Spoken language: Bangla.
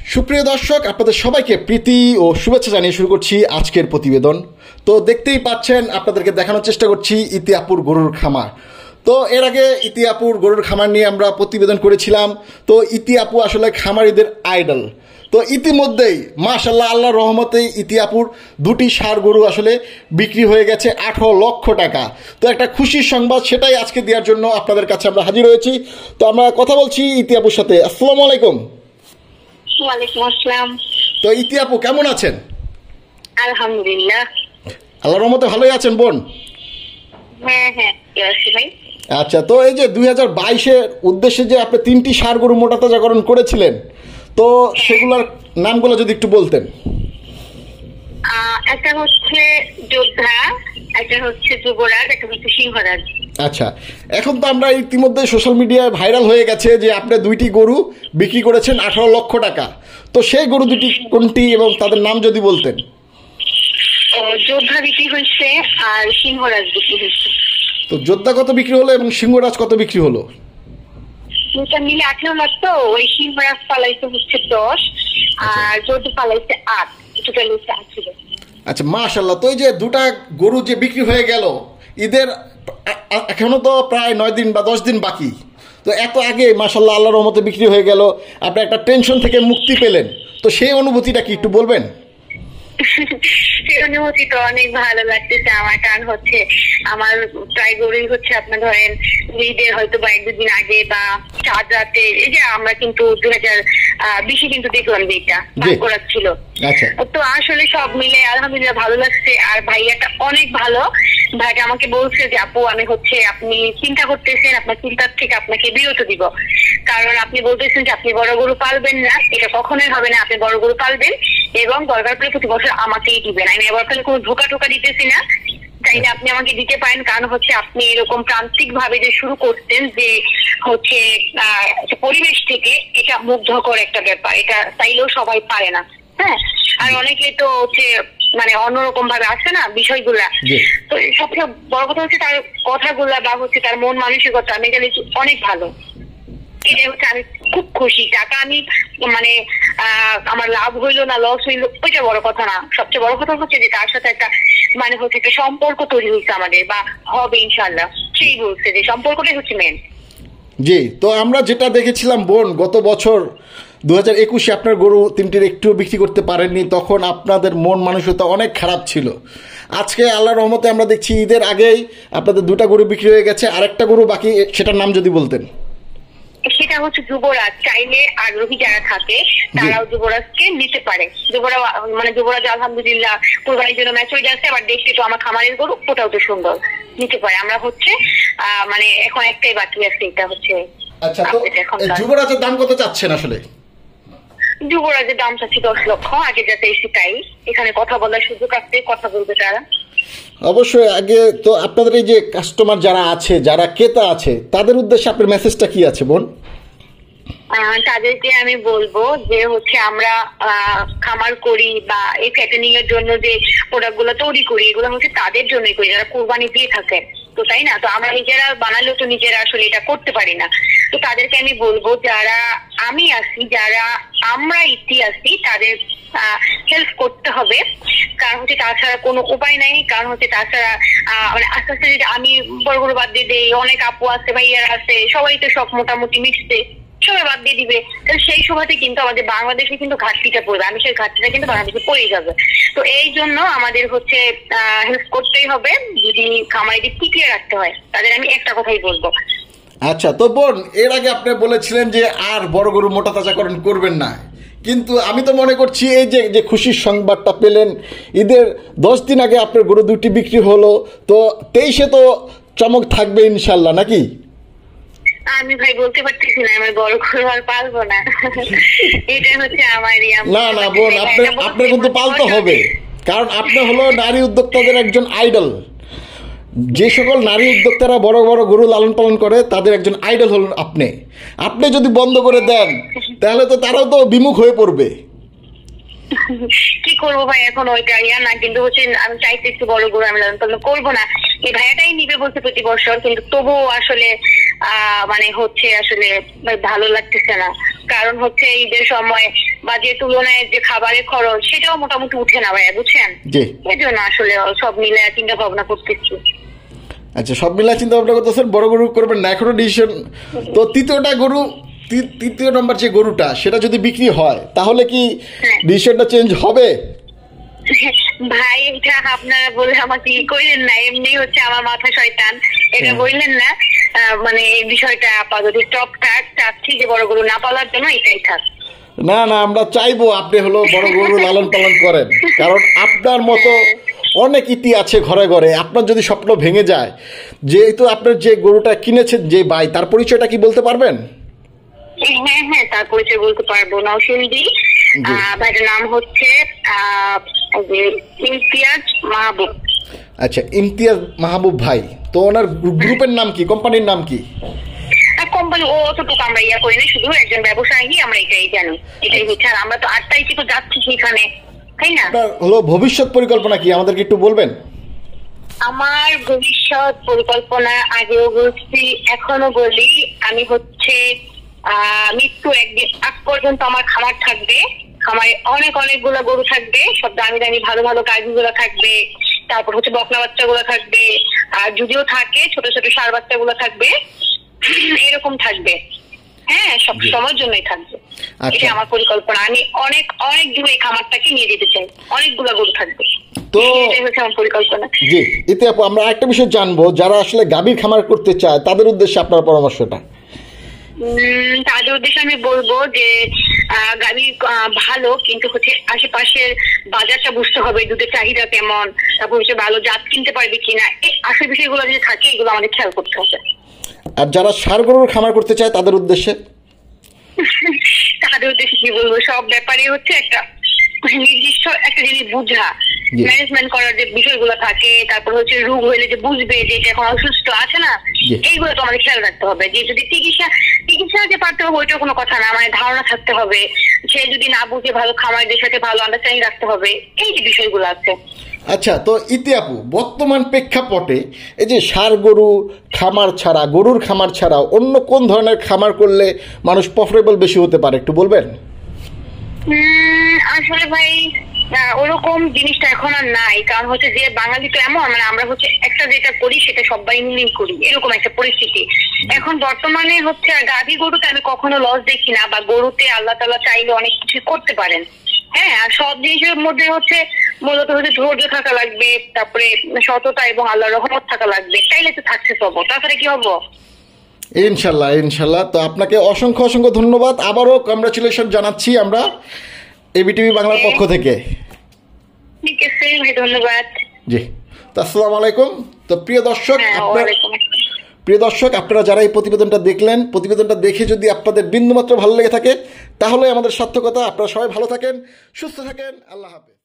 সুপ্রিয় দর্শক, আপনাদের সবাইকে প্রীতি ও শুভেচ্ছা জানিয়ে শুরু করছি আজকের প্রতিবেদন। তো দেখতেই পাচ্ছেন, আপনাদেরকে দেখানোর চেষ্টা করছি ইতিহাপুর গরুর খামার। তো এর আগে ইতিহাপুর গরুর খামার নিয়ে আমরা প্রতিবেদন করেছিলাম। তো ইতিহাপু আসলে খামারিদের আইডল। তো ইতিমধ্যেই মাশাআল্লাহ, আল্লাহর রহমতে ইতিহাপুর দুটি ষাঁড় গরু আসলে বিক্রি হয়ে গেছে 18 লক্ষ টাকা। তো একটা খুশির সংবাদ, সেটাই আজকে দেওয়ার জন্য আপনাদের কাছে আমরা হাজির হয়েছি। তো আমরা কথা বলছি ইতিহাপুর সাথে। আসসালামু আলাইকুম। ওয়ালাইকুম আসসালাম। তো ইতিহাপু কেমন আছেন? আলহামদুলিল্লাহ, আল্লাহর রহমতে ভালোই আছেন বোন? হ্যাঁ হ্যাঁ ভাই। আচ্ছা, তো এই যে 2022-এর উদ্দেশ্যে যে আপনি 3টি ষাঁড় গরু মোটা তাজাকরণ করেছিলেন, তো সেগুলোর নামগুলো যদি একটু বলতেন। একটা হচ্ছে যোদ্ধা, একটা হচ্ছে যুবরাজ, একটা হচ্ছে সিংহরাজ। আচ্ছা, এখন তো আমরা ইতিমধ্যে সোশ্যাল মিডিয়ায় ভাইরাল হয়ে গেছে যে আপনি 2টি গরু বিক্রি করেছেন 18 লক্ষ টাকা। তো সেই গরু দুটি কোনটি এবং তাদের নাম যদি বলতেন। যোদ্ধা বিক্রি হয়েছে আর সিংহরাজ বিক্রি হয়েছে। তো যোদ্ধা কত বিক্রি হলো এবং সিংহরাজ কত বিক্রি হলো? দুটা মিলে 18 লাখ। তো ওই সিংহরাজ পালাইছে হচ্ছে 10 আর যোদ্ধা পালাইছে 8, টোটাল হচ্ছে 8 লাখ। আচ্ছা মাশাআল্লাহ। তো এই যে দুটা গরু যে বিক্রি হয়ে গেল, ঈদের এখনো তো প্রায় 9 দিন বা 10 দিন বাকি। তো এত আগে মাশাআল্লাহ আল্লাহর রহমতে বিক্রি হয়ে গেল, আপনি একটা টেনশন থেকে মুক্তি পেলেন। তো সেই অনুভূতিটা কি একটু বলবেন? সেই অনুভূতি তো অনেক ভালো লাগতেছে আমার, কারণ হচ্ছে আমার প্রায় গরুই হচ্ছে আপনার ধরেন ঈদের হয়তো বা 1-2 দিন আগে বা চাঁদ রাতে, এই যে আমরা কিন্তু 2020-এ কিন্তু দেখলাম যে এটা করাচ্ছিল। তো আসলে সব মিলে আলহামদুলিল্লাহ ভালো লাগছে। আর ভাইয়াটা অনেক ভালো, ভাইটা আমাকে বলছে যে আপু আমি হচ্ছে আপনি চিন্তা করতেছেন, আপনার চিন্তার থেকে আপনাকে বিরত দিব, কারণ আপনি বলতেছেন যে আপনি বড় গরু পালবেন না, এটা কখনোই হবে না। আপনি বড় গরু পালবেন এবং দরকার পড়লে প্রতি বছর আমাকেই দিবেন। আমি এবার কোনো ঢোকা দিতেছি না, চাইলে আপনি আমাকে দিতে পারেন। কারণ হচ্ছে আপনি এরকম প্রান্তিক ভাবে যে শুরু করতেন, যে হচ্ছে পরিবেশ থেকে, এটা মুগ্ধকর একটা ব্যাপার, এটা চাইলেও সবাই পারে না। হ্যাঁ, আর অনেকে তো হচ্ছে মানে অন্যরকম ভাবে আসে না বিষয়গুলা। তো সবচেয়ে বড় কথা হচ্ছে তার কথাগুলা বা হচ্ছে তার মন মানসিকতা মেন্টালিটি অনেক ভালো। এটা হচ্ছে আমি খুব খুশি। টাকা আমি মানে আমার লাভ হইলো না লস হইলো ওইটা বড় কথা না, সবচেয়ে বড় কথা হচ্ছে যে তার সাথে একটা মানে হচ্ছে একটা সম্পর্ক তৈরি হয়েছে আমাদের, বা হবে ইনশাল্লাহ। সেই বলছে যে সম্পর্কটাই হচ্ছে মেন। জি, তো আমরা যেটা দেখেছিলাম বোন, গত বছর 2021-এ আপনার গরু 3টির একটুও বিক্রি করতে পারেননি, তখন আপনাদের মন মানসিকতা অনেক খারাপ ছিল। আজকে আল্লাহর রহমতে আমরা দেখছি ঈদের আগেই আপনাদের 2টা গরু বিক্রি হয়ে গেছে, আরেকটা গরু বাকি, সেটার নাম যদি বলতেন। সেটা হচ্ছে যুবরাজ। চাইলে আগ্রহী যারা থাকে তারাও যুবরাজকে নিতে পারে। যুবরাজ আলহামদুলিল্লাহ কুরবানির জন্য ম্যাচুরিটি আছে, আবার দেখতে তো আমার খামারের গরু, ওটাও তো সুন্দর, নিতে পারে। আমরা হচ্ছে মানে এখন একটাই বাকি আছে, এটা হচ্ছে। আচ্ছা, তো যুবরাজের দাম কত চাচ্ছেন আসলে? যুবরাজের দাম চাচ্ছি 10 লক্ষ। আগে যাতে এসে তাই এখানে কথা বলার সুযোগ আছে, কথা বলবে তারা অবশ্যই। আগে তো আপনাদের এই যে কাস্টমার যারা আছে, যারা ক্রেতা আছে, তাদের উদ্দেশ্যে আপনার মেসেজটা কি আছে বোন? তাদেরকে আমি বলবো যে হচ্ছে আমরা খামার করি বা এই ফ্যাটেনিং এর জন্য যে প্রোডাক্ট গুলো তৈরি করি, এগুলো হচ্ছে তাদের জন্যই করি যারা কোরবানি দিয়ে থাকে। তো তাই না, তো আমরা নিজেরা বানালেও তো নিজেরা আসলে এটা করতে পারি না। তো তাদেরকে আমি বলবো যারা আমি আছি, যারা আমরা আছি, তাদের হেল্প করতে হবে। কারণ হচ্ছে তাছাড়া কোনো উপায় নাই। কারণ হচ্ছে তাছাড়া মানে আস্তে আস্তে যদি আমি বড় বড় বাদ দিয়ে দেই, অনেক আপু আছে, ভাইয়ারা আছে, সবাই তো সব মোটামুটি মিশছে, সবাই বাদ দিয়ে দিবে, তাহলে সেই সময়তে কিন্তু আমাদের বাংলাদেশে কিন্তু ঘাটতিটা পড়বে, আমি সেই ঘাটতিটা কিন্তু বাংলাদেশে পড়ে যাবে। তো এই জন্য আমাদের হচ্ছে হেল্প করতেই হবে। যদি খামারিদের টিকিয়ে রাখতে হয়, তাদের আমি একটা কথাই বলবো। আচ্ছা, তো বোন এর আগে আপনি বলেছিলেন যে আর বড় গরু মোটা তাজাকরণ করবেন না, কিন্তু আমি তো মনে করছি এই যে খুশির সংবাদটা পেলেন, ঈদের 10 দিন আগে আপনার গরু 2টি বিক্রি হলো, তো 23-এ তো চমক থাকবে ইনশাল্লাহ, নাকি? আমি ভাই বলতে পারতেছি না, আমি বড় গরু আর পালবো না। এটা হচ্ছে আমারই। না বোন, আপনার কিন্তু পালতে হবে, কারণ আপনি হলো নারী উদ্যোক্তাদের একজন আইডল। যে সকল নারী উদ্যোক্তারা বড় বড় গরু লালন পালন করে, তাদের একজন আইডল হলেন আপনি। আপনি যদি বন্ধ করে দেন, তাহলে তো তারাও তো বিমুখ হয়ে পড়বে। কি করবো ভাই, এখন ওইটা ইয়া না, কিন্তু হচ্ছে আমি চাইতে একটু বড় গরু আমি লালন পালন করবো না, এই ভাইয়াটাই নিবে বলছে প্রতি বছর, কিন্তু তবুও আসলে মানে হচ্ছে আসলে ভালো লাগতেছে না। কারণ হচ্ছে ঈদের সময় বা যে তুলনায় যে খাবারের খরচ সেটাও মোটামুটি উঠে না ভাইয়া, বুঝছেন? এই জন্য আসলে সব মিলে চিন্তা ভাবনা করতেছি। আচ্ছা, সব মিলে চিন্তা ভাবনা করতেছেন, বড় গরু করবেন না এখনো ডিসিশন। তো তৃতীয় নম্বর যে গরুটা সেটা যদি বিক্রি হয় তাহলে কি ডিসিশনটা চেঞ্জ হবে? ভাই এটা আপনারা বলে আমাকে ই কইলেন না, এমনি হচ্ছে আমার মাথা শয়তান, এটা বললেন না। মানে এই বিষয়টা আপাতত স্টপ থাক, চাচ্ছি যে বড় গরু না পালার জন্য এটাই থাক। না না, আমরা চাইবো আপনি হলো বড় গরু লালন পালন করেন, কারণ আপনার মতো অনেক ইতি আছে ঘরে ঘরে। আপনার যদি স্বপ্ন ভেঙে যায়, যেহেতু আপনার যে গরুটা কিনেছেন যে ভাই, তার পরিচয়টা কি বলতে পারবেন? হ্যাঁ হ্যাঁ, তার পরিচয় বলতে পারবো। নওশিন্দি, ভাইটার নাম হচ্ছে ইমতিয়াজ মাহবুব। আচ্ছা, ইমতিয়াজ মাহবুব ভাই। তো ওনার গ্রুপের নাম কি, কোম্পানির নাম কি? কোম্পানি ও অতটুকু আমরা ইয়া করি না, শুধু একজন ব্যবসায়ী, আমরা এটাই জানি, এটাই হচ্ছে। আর আমরা তো 8 তারিখে তো যাচ্ছি সেখানে, তাই না? হলো ভবিষ্যৎ পরিকল্পনা কি আমাদেরকে একটু বলবেন? আমার ভবিষ্যৎ পরিকল্পনা আগেও বলছি, এখনো বলি, আমি হচ্ছে মৃত্যু একদিন আগ পর্যন্ত আমার খামার থাকবে। খামারে অনেকগুলো গরু থাকবে, সব দামি দামি ভালো ভালো গাড়িগুলো থাকবে, তারপর হচ্ছে বকনা বাচ্চাগুলো থাকবে, আর যদিও থাকে ছোট ছোট ষাঁড় বাচ্চাগুলো থাকবে, এরকম থাকবে। হ্যাঁ, সব সময়ের জন্যই থাকবে, এটা আমার পরিকল্পনা। আমি অনেক অনেক দূরে এই খামারটাকে নিয়ে যেতে চাই, অনেকগুলো গরু থাকবে, তো এটাই হচ্ছে আমার পরিকল্পনা। জি, এতে আপু আমরা একটা বিষয় জানবো, যারা আসলে গাভীর খামার করতে চায় তাদের উদ্দেশ্যে আপনার পরামর্শটা। তাদের উদ্দেশ্যে আমি বলবো যে গাভী ভালো, কিন্তু হচ্ছে আশেপাশের বাজারটা বুঝতে হবে, দুধের চাহিদা কেমন, তারপর হচ্ছে ভালো জাত কিনতে পারবে কিনা, এই আসল বিষয়গুলো যদি থাকে এগুলো আমাদের খেয়াল করতে হবে। আর যারা ষাঁড় গরুর খামার করতে চায় তাদের উদ্দেশ্যে কি বলবো, সব ব্যাপারে হচ্ছে একটা নির্দিষ্ট একটা জিনিস বুঝা, ম্যানেজমেন্ট করার যে বিষয়গুলো থাকে, তারপর হচ্ছে রোগ হইলে যে বুঝবে যে এটা এখন অসুস্থ আছে না, এইগুলো তো আমাদের খেয়াল রাখতে হবে। যে যদি চিকিৎসা যে পারতে হবে ওইটাও কোনো কথা না, মানে ধারণা থাকতে হবে। সে যদি না বুঝে ভালো খামারদের সাথে ভালো আন্ডারস্ট্যান্ডিং রাখতে হবে, এই যে বিষয়গুলো আছে। আচ্ছা, তো ইতি আপু, বর্তমান প্রেক্ষাপটে এই যে ষাঁড় গরু খামার ছাড়া, গরুর খামার ছাড়া অন্য কোন ধরনের খামার করলে মানুষ প্রফিটেবল বেশি হতে পারে একটু বলবেন? আসলে ভাই ওরকম জিনিসটা এখন আর নাই, কারণ হচ্ছে যে বাঙালি তো এমন, মানে আমরা হচ্ছে একটা যেটা করি সেটা সবাই মিলেই করি, এরকম একটা পরিস্থিতি এখন বর্তমানে হচ্ছে। গাভী গরুতে আমি কখনো লস দেখি না, বা গরুতে আল্লাহ তাআলা চাইলে অনেক কিছু করতে পারেন। হ্যাঁ, আর সব জিনিসের মধ্যে হচ্ছে মূলত হচ্ছে ধৈর্য থাকা লাগবে, তারপরে সততা এবং আল্লাহর রহমত থাকা লাগবে, তাইলে তো সাকসেস হবো, তাছাড়া কি হবো? ইনশাল্লাহ ইনশাল্লাহ। তো আপনাকে অসংখ্য অসংখ্য ধন্যবাদ, আবারও কংগ্রাচুলেশন জানাচ্ছি আমরা এবিটিভি বাংলার পক্ষ থেকে। ঠিক আছে ভাই, ধন্যবাদ। জি, তো আসসালামু আলাইকুম। তো প্রিয় দর্শক, আপনারা যারা এই প্রতিবেদনটা দেখলেন, প্রতিবেদনটা দেখে যদি আপনাদের বিন্দুমাত্র ভালো লেগে থাকে তাহলে আমাদের সার্থকতা। আপনারা সবাই ভালো থাকেন, সুস্থ থাকেন, আল্লাহ হাফেজ।